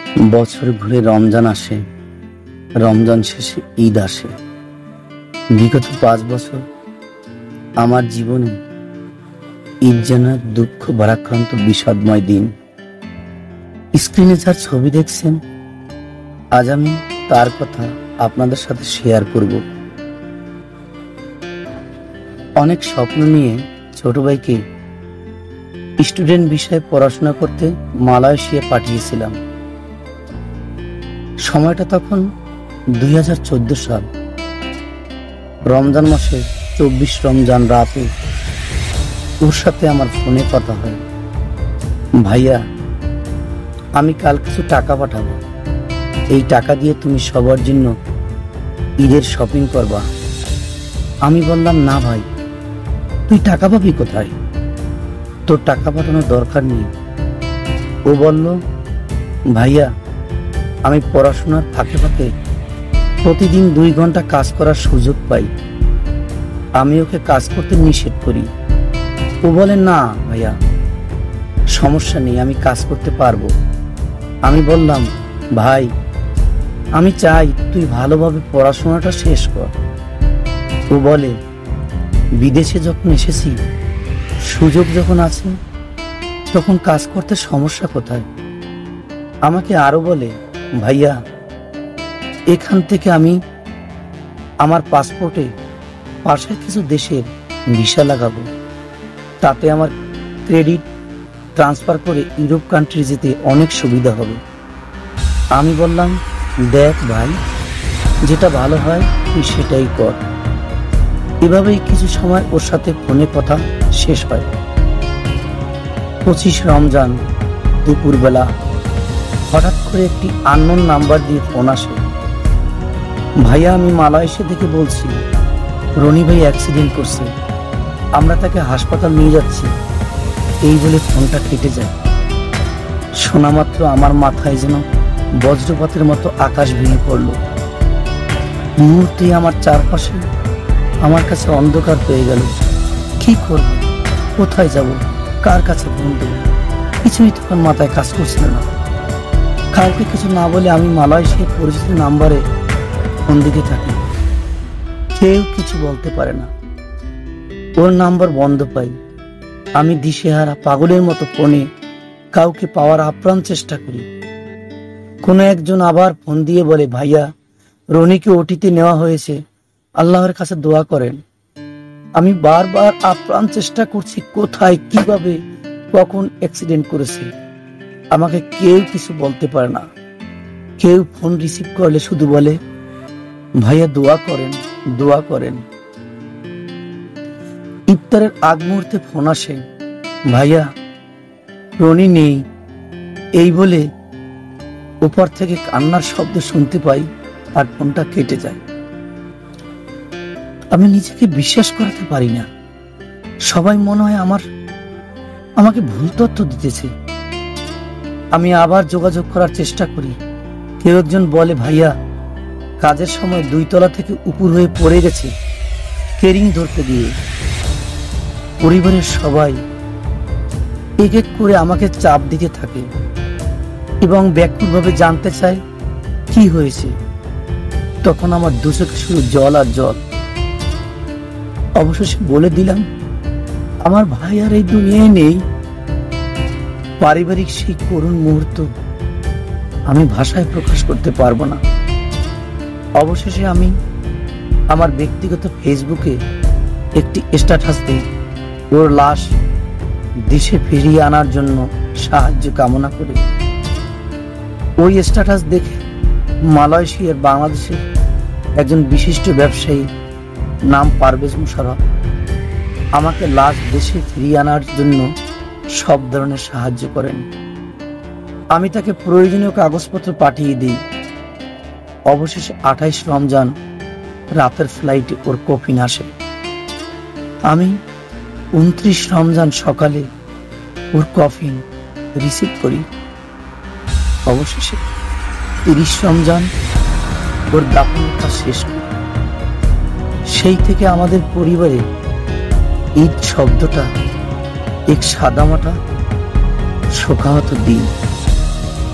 বছর ঘুরে রমজান আসে, রমজান শেষে ঈদ আসে। বিগত 5 বছর আমার জীবনে ঈদ যেন দুঃখ ভারাক্রান্ত বিষাদময় দিন। স্ক্রিনে যার ছবি দেখছেন, আজ আমি তার কথা আপনাদের সাথে শেয়ার করব। অনেক স্বপ্ন নিয়ে ছোট ভাইকে স্টুডেন্ট বিষয়ে পড়াশোনা করতে মালয়েশিয়া পাঠিয়েছিলাম। সময়টা তখন 2014 সাল। রমজান মাসে 24 রমজান রাতে ওর সাথে আমার ফোনে কথা হয়, ভাইয়া আমি কাল কিছু টাকা পাঠাবো, এই টাকা দিয়ে তুমি সবার জন্য ঈদের শপিং করবা। আমি বললাম, না ভাই, তুই টাকা পাবি কোথায়? তোর টাকা পাঠানোর দরকার নেই। ও বলল, ভাইয়া আমি পড়াশোনার ফাঁকে ফাঁকে প্রতিদিন 2 ঘন্টা কাজ করার সুযোগ পাই। আমি ওকে কাজ করতে নিষেধ করি। ও বলে, না ভাইয়া সমস্যা নেই, আমি কাজ করতে পারবো। আমি বললাম, ভাই আমি চাই তুই ভালোভাবে পড়াশোনাটা শেষ কর। ও বলে, বিদেশে যখন এসেছি, সুযোগ যখন আছে তখন কাজ করতে সমস্যা কোথায়? আমাকে আরো বলে, ভাইয়া এখান থেকে আমি আমার পাসপোর্টে পাশের কিছু দেশের ভিসা লাগাবো, তাতে আমার ক্রেডিট ট্রান্সফার করে ইউরোপ কান্ট্রি যেতে অনেক সুবিধা হবে। আমি বললাম, দেখ ভাই, যেটা ভালো হয় তুই সেটাই কর। এভাবেই কিছু সময় ওর সাথে ফোনে কথা শেষ হয়। 25 রমজান দুপুরবেলা হঠাৎ করে একটি আননোন নাম্বার দিয়ে ফোন আসে। ভাইয়া আমি মালয়েশিয়া থেকে বলছি, রনি ভাই অ্যাক্সিডেন্ট করছে, আমরা তাকে হাসপাতাল নিয়ে যাচ্ছি। এই বলে ফোনটা কেটে যায়। শোনা মাত্র আমার মাথায় যেন বজ্রপাতের মতো আকাশ ভেঙে পড়ল। মুহূর্তে আমার চারপাশে আমার কাছে অন্ধকার হয়ে গেল। কি করব, কোথায় যাব, কার কাছে ফোন দেব, কিছুই তখন মাথায় কাজ করছিল না। কাউকে কিছু না বলে আমি মালয়েশিয়ার পরিচিত নাম্বারে ফোন দিতে থাকি। কেউ কিছু বলতে পারে না। ওর নাম্বার বন্ধ পাই। আমি দিশেহারা পাগলের মতো ফোনে কাউকে পাওয়ার আপ্রাণ চেষ্টা করি। কোনো একজন আবার ফোন দিয়ে বলে, ভাইয়া রনিকে ওটিতে নেওয়া হয়েছে, আল্লাহর কাছে দোয়া করেন। আমি বারবার আপ্রাণ চেষ্টা করছি, কোথায়, কিভাবে, কখন অ্যাক্সিডেন্ট করেছে। আমাকে কেউ কিছু বলতে পারে না। কেউ ফোন রিসিভ করলে শুধু বলে, ভাইয়া দোয়া করেন, দোয়া করেন। ইফতারের আগ মুহূর্তে ফোন আসে, ভাইয়া রনি নেই। এই বলে উপর থেকে কান্নার শব্দ শুনতে পাই, আর ফোনটা কেটে যায়। আমি নিজেকে বিশ্বাস করাতে পারি না। সবাই মনে হয় আমাকে ভুল তথ্য দিতেছে। আমি আবার যোগাযোগ করার চেষ্টা করি। কেউ একজন বলে, ভাইয়া কাজের সময় 2 তলা থেকে উপর হয়ে পড়ে গেছে কেরিং ধরতে গিয়ে। পরিবারের সবাই এক এক করে আমাকে চাপ দিতে থাকে এবং ব্যাকুলভাবে জানতে চায় কি হয়েছে। তখন আমার দুচোখে শুধু জল আর জল। অবশেষে বলে দিলাম, আমার ভাই আর এই দুনিয়ায় নেই। পারিবারিক সেই করুণ মুহূর্ত আমি ভাষায় প্রকাশ করতে পারবো না। অবশেষে আমি আমার ব্যক্তিগত ফেসবুকে একটি স্ট্যাটাস দিই, ওর লাশ দেশে ফিরিয়ে আনার জন্য সাহায্য কামনা করে। ওই স্ট্যাটাস দেখে মালয়েশিয়ার বাংলাদেশের একজন বিশিষ্ট ব্যবসায়ী, নাম পারভেজ মুশারফ, আমাকে লাশ দেশে ফিরিয়ে আনার জন্য সব ধরনের সাহায্য করেন। আমি তাকে প্রয়োজনীয় কাগজপত্র পাঠিয়ে দিই। অবশেষে 28 রমজান রাতের ফ্লাইটে ওর কফিন আসে। আমি 29 রমজান সকালে ওর কফিন রিসিভ করি। অবশেষে 30 রমজান ওর দাফনের কাজ শেষ করি। সেই থেকে আমাদের পরিবারে ঈদ শব্দটা এক সাদামাটা শোকাহত দিন।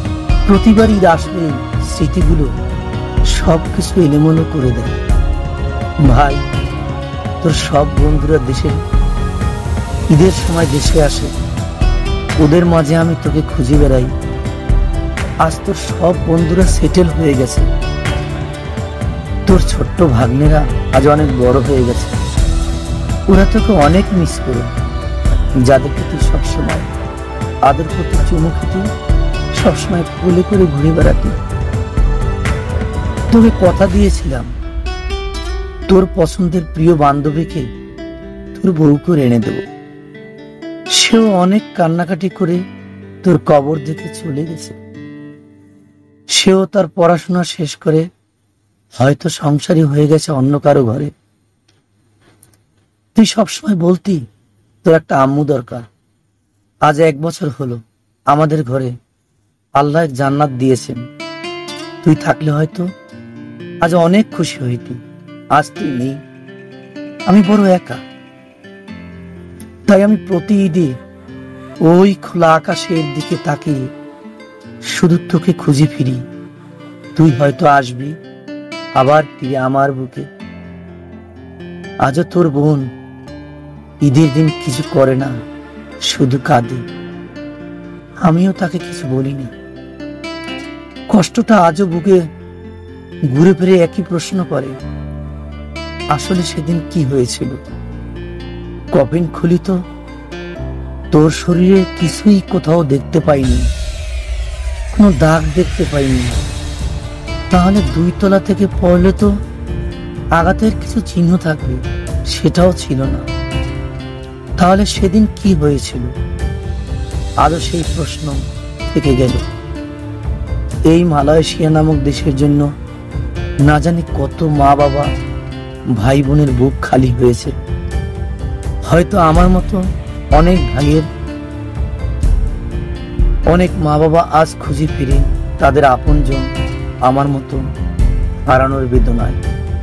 প্রতিবার ঈদ আসলে স্মৃতিগুলো সবকিছু এলোমেলো করে দেয়। ভাই, তোর সব বন্ধুরা ঈদের সময় দেশে আসে, ওদের মাঝে আমি তোকে খুঁজে বেড়াই। আজ তোর সব বন্ধুরা সেটেল হয়ে গেছে, তোর ছোট্ট ভাগ্নেরা আজ অনেক বড় হয়ে গেছে। ওরা তোকে অনেক মিস করে, যাদেরকে তুই সবসময় আদর করতে, চুমু খেতে, সবসময় কোলে করে ঘুরে বেড়াতি। তোকে কথা দিয়েছিলাম তোর পছন্দের প্রিয় বান্ধবীকে তোর বউ করে এনে দেব। সেও অনেক কান্নাকাটি করে তোর কবর দেখে চলে গেছে। সেও তার পড়াশোনা শেষ করে হয়তো সংসারী হয়ে গেছে অন্য কারো ঘরে। তুই সবসময় বলতি তোর একটা আম্মু দরকার। আজ 1 বছর হলো আমাদের ঘরে আল্লাহ জান্নাত দিয়েছেন। তুই থাকলে হয়তো আজ অনেক খুশি হইতি। আজ তুই নেই, আমি বড় একা। তাই আমি প্রতি ঈদে ওই খোলা আকাশের দিকে তাকিয়ে শুধু তোকে খুঁজে ফিরি। তুই হয়তো আসবি আবার ফিরে আমার বুকে। আজও তোর বোন ঈদের দিন কিছু করে না, শুধু কাঁদে। আমিও তাকে কিছু বলিনি। কষ্টটা আজও বুকে ঘুরে ফিরে একই প্রশ্ন করে, আসলে সেদিন কি হয়েছিল? কফিন খুলি তো তোর শরীরে কিছুই কোথাও দেখতে পাইনি, কোনো দাগ দেখতে পাইনি। তাহলে 2 তলা থেকে পড়লে তো আঘাতের কিছু চিহ্ন থাকবে, সেটাও ছিল না। তাহলে সেদিন কি হয়েছিল? আরো সেই প্রশ্ন থেকে গেল। এই মালয়েশিয়া নামক দেশের জন্য না জানি কত মা বাবা, ভাই বোনের বুক খালি হয়েছে। হয়তো আমার মতো অনেক ভাইয়ের, অনেক মা বাবা আজ খুঁজে ফিরে তাদের আপনজন আমার মতো হারানোর বেদনায়।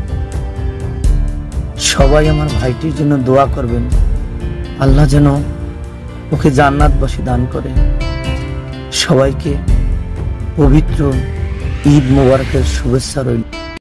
সবাই আমার ভাইটির জন্য দোয়া করবেন, আল্লাহ যেন ওকে জান্নাতবাসী দান করে। সবাইকে পবিত্র ঈদ মোবারকের শুভেচ্ছা রইল।